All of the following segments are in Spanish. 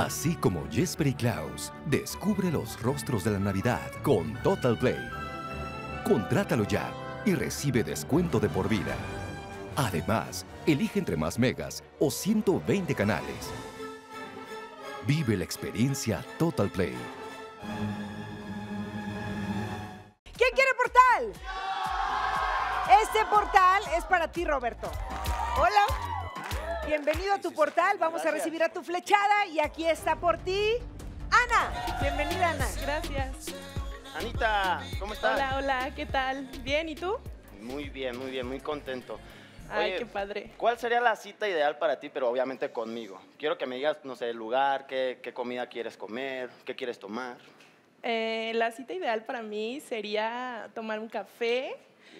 Así como Jesper y Klaus, descubre los rostros de la Navidad con Total Play. Contrátalo ya y recibe descuento de por vida. Además, elige entre más megas o 120 canales. Vive la experiencia Total Play. ¿Quién quiere portal? Este portal es para ti, Roberto. Hola. Bienvenido a tu portal. Vamos a recibir a tu flechada y aquí está por ti, Ana. Bienvenida, Ana. Gracias. Anita, ¿cómo estás? Hola, hola, ¿qué tal? ¿Bien? ¿Y tú? Muy bien, muy contento. Ay, Oye, qué padre. ¿cuál sería la cita ideal para ti, pero obviamente conmigo? Quiero que me digas, no sé, el lugar, qué comida quieres comer, qué quieres tomar. La cita ideal para mí sería tomar un café,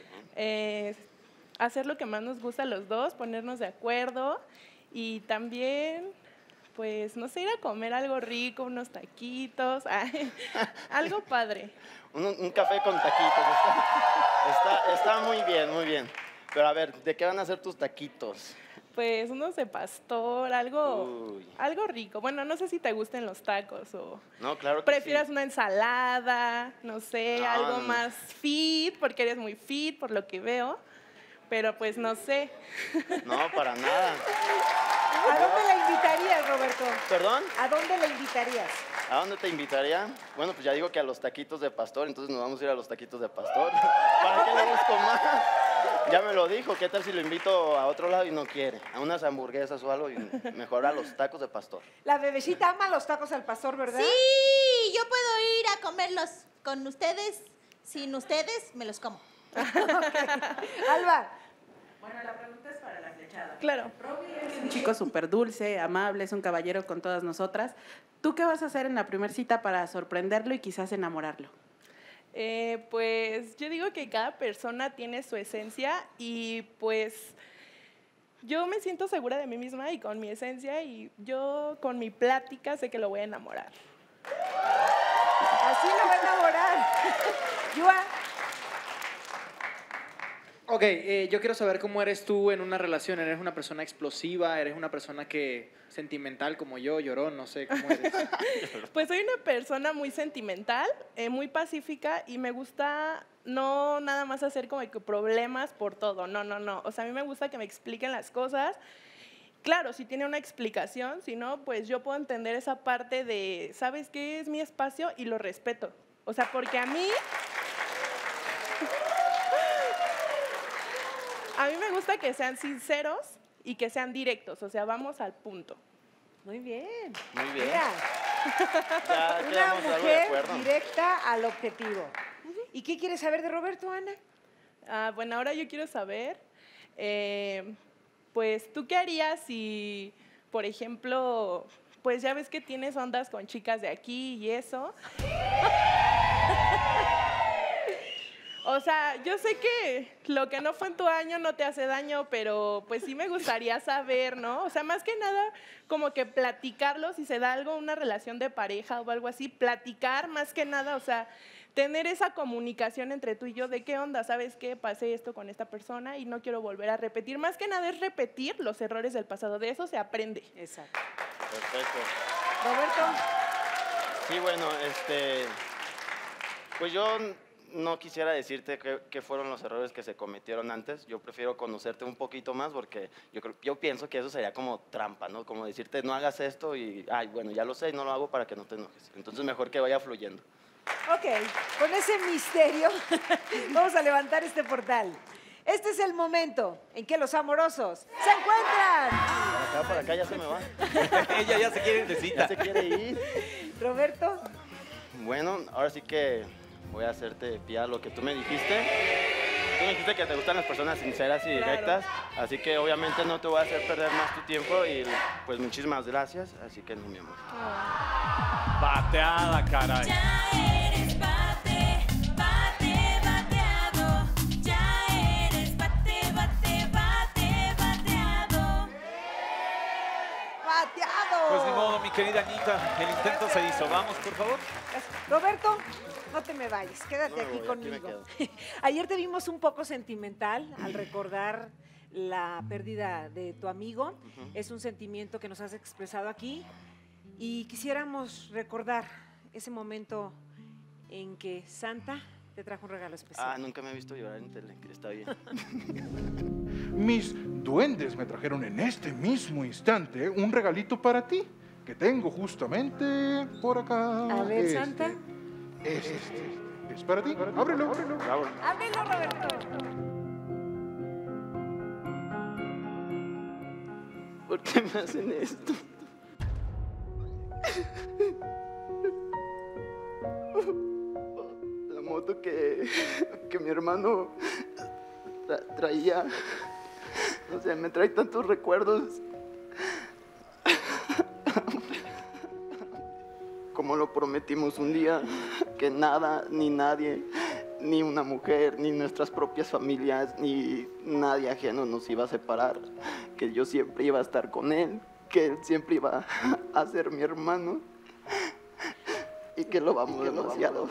hacer lo que más nos gusta a los dos, ponernos de acuerdo y también, pues, no sé, ir a comer algo rico, unos taquitos, algo padre. Un café con taquitos, está muy bien, muy bien. Pero a ver, ¿de qué van a ser tus taquitos? Pues unos de pastor, algo rico. Bueno, no sé si te gusten los tacos o No, claro que prefieras sí. una ensalada, no sé, No, algo no, no. más fit, porque eres muy fit por lo que veo. Pero pues no sé. No, para nada. ¿A dónde la invitarías, Roberto? ¿Perdón? ¿A dónde la invitarías? ¿A dónde te invitaría? Bueno, pues ya digo que a los taquitos de pastor, entonces nos vamos a ir a los taquitos de pastor. ¿Para qué le busco más? Ya me lo dijo, ¿qué tal si lo invito a otro lado y no quiere? A unas hamburguesas o algo y mejor a los tacos de pastor. La bebecita ama los tacos al pastor, ¿verdad? Sí, yo puedo ir a comerlos con ustedes. Sin ustedes, me los como. Alba. Bueno, la pregunta es para la flechada. Claro. Es un chico súper dulce, amable, es un caballero con todas nosotras. ¿Tú qué vas a hacer en la primera cita para sorprenderlo y quizás enamorarlo? Pues yo digo que cada persona tiene su esencia y pues yo me siento segura de mí misma y con mi esencia y yo con mi plática sé que lo voy a enamorar. Así lo va a enamorar. Yua. Ok, yo quiero saber cómo eres tú en una relación. ¿Eres una persona explosiva? ¿Eres una persona sentimental como yo, llorón? No sé, ¿cómo eres? Pues soy una persona muy sentimental, muy pacífica y me gusta no nada más hacer como que problemas por todo, no. O sea, a mí me gusta que me expliquen las cosas. Claro, si tiene una explicación, si no, pues yo puedo entender esa parte de, ¿sabes qué? Es mi espacio y lo respeto. O sea, porque a mí me gusta que sean sinceros y que sean directos, o sea, vamos al punto. Muy bien. Muy bien. Mira, Ya una quedamos algo de mujer acuerdo. directa al objetivo. ¿Y qué quieres saber de Roberto, Ana? Bueno, ahora yo quiero saber, pues, ¿tú qué harías si, por ejemplo, pues ya ves que tienes ondas con chicas de aquí y eso? O sea, yo sé que lo que no fue en tu año no te hace daño, pero pues sí me gustaría saber, ¿no? O sea, más que nada, como que platicarlo, si se da algo, una relación de pareja o algo así, platicar más que nada, o sea, tener esa comunicación entre tú y yo de qué onda, ¿sabes qué? Pasé esto con esta persona y no quiero volver a repetir. Más que nada es repetir los errores del pasado, de eso se aprende. Exacto. Perfecto. Roberto. Sí, bueno, pues yo no quisiera decirte qué fueron los errores que se cometieron antes. Yo prefiero conocerte un poquito más porque yo pienso que eso sería como trampa, ¿no? Como decirte, no hagas esto y, ay, bueno, ya lo sé y no lo hago para que no te enojes. Entonces, mejor que vaya fluyendo. Ok, con ese misterio vamos a levantar este portal. Este es el momento en que los amorosos se encuentran. Para acá ya se me va. Ella ya se quiere ir de cita. Ya se quiere ir. Roberto. Bueno, ahora sí que voy a hacerte pie a lo que tú me dijiste. Tú me dijiste que te gustan las personas sinceras y directas, así que obviamente no te voy a hacer perder más tu tiempo y pues muchísimas gracias, así que no, mi amor. Bateada, caray. Ya eres bateado. Ya eres bateado. Pateado. Pues ni modo, mi querida Anita, el intento se hizo. Vamos, por favor. Roberto, no te me vayas, quédate No me aquí voy, aquí me conmigo. quedo. Ayer te vimos un poco sentimental al recordar la pérdida de tu amigo. Es un sentimiento que nos has expresado aquí. y quisiéramos recordar ese momento en que Santa te trajo un regalo especial. Ah, nunca me he visto llorar en tele, que está bien. Mis duendes me trajeron en este mismo instante un regalito para ti, que tengo justamente por acá. A ver, Santa. Es para ti. Ábrelo. Ábrelo, Roberto. ¿Por qué me hacen esto? La moto que mi hermano traía, no sé, me trae tantos recuerdos. Como lo prometimos un día, que nada, ni nadie, ni una mujer, ni nuestras propias familias, ni nadie ajeno nos iba a separar, que yo siempre iba a estar con él, que él siempre iba a ser mi hermano y que lo vamos demasiado.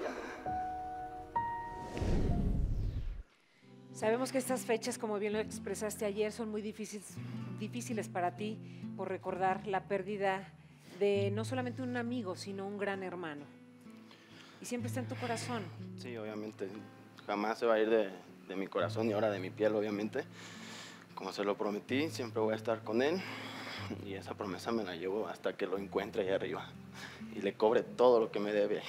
Sabemos que estas fechas, como bien lo expresaste ayer, son muy difíciles para ti por recordar la pérdida de no solamente un amigo, sino un gran hermano. Y siempre está en tu corazón. Sí, obviamente. Jamás se va a ir de mi corazón y ahora de mi piel, obviamente. Como se lo prometí, siempre voy a estar con él. Y esa promesa me la llevo hasta que lo encuentre ahí arriba. Y le cobre todo lo que me debe.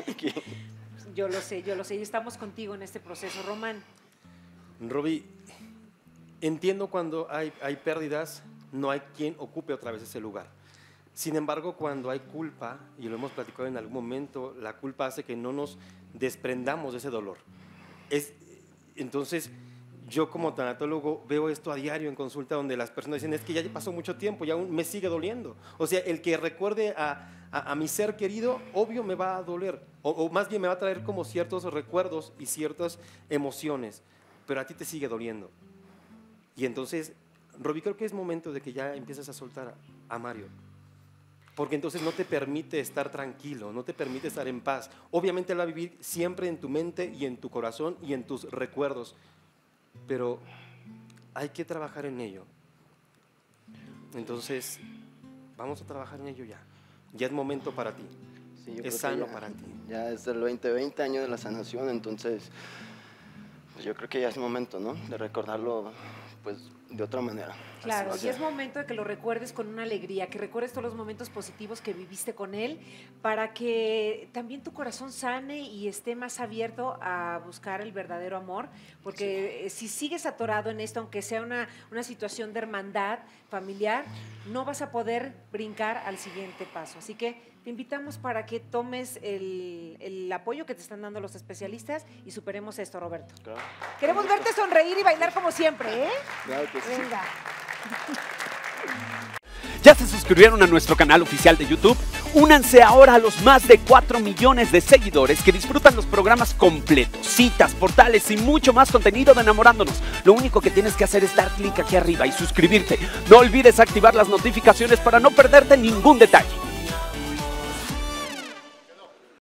Yo lo sé. Y estamos contigo en este proceso. Román. Roby, entiendo cuando hay pérdidas, no hay quien ocupe otra vez ese lugar. Sin embargo, cuando hay culpa, y lo hemos platicado en algún momento, la culpa hace que no nos desprendamos de ese dolor. Entonces, yo como tanatólogo veo esto a diario en consulta, donde las personas dicen, es que ya pasó mucho tiempo y aún me sigue doliendo. O sea, el que recuerde a mi ser querido, obvio me va a doler, o más bien me va a traer como ciertos recuerdos y ciertas emociones, pero a ti te sigue doliendo. Y entonces, Roby, creo que es momento de que ya empieces a soltar a Mario. Porque entonces no te permite estar tranquilo, no te permite estar en paz. Obviamente él va a vivir siempre en tu mente y en tu corazón y en tus recuerdos, pero hay que trabajar en ello. Entonces, vamos a trabajar en ello ya. Ya es momento para ti. Sí, es sano para ti. Ya es el 2020, año de la sanación, entonces pues yo creo que ya es momento, ¿no? De recordarlo, pues, de otra manera. Claro, y es momento de que lo recuerdes con una alegría, que recuerdes todos los momentos positivos que viviste con él, para que también tu corazón sane y esté más abierto a buscar el verdadero amor, porque si sigues atorado en esto, aunque sea una situación de hermandad familiar, no vas a poder brincar al siguiente paso. Así que te invitamos para que tomes el apoyo que te están dando los especialistas y superemos esto, Roberto. Claro. Queremos verte sonreír y bailar como siempre, ¿eh? Claro que sí. Venga. ¿Ya se suscribieron a nuestro canal oficial de YouTube? Únanse ahora a los más de 4 millones de seguidores que disfrutan los programas completos, citas, portales y mucho más contenido de Enamorándonos. Lo único que tienes que hacer es dar clic aquí arriba y suscribirte. No olvides activar las notificaciones para no perderte ningún detalle.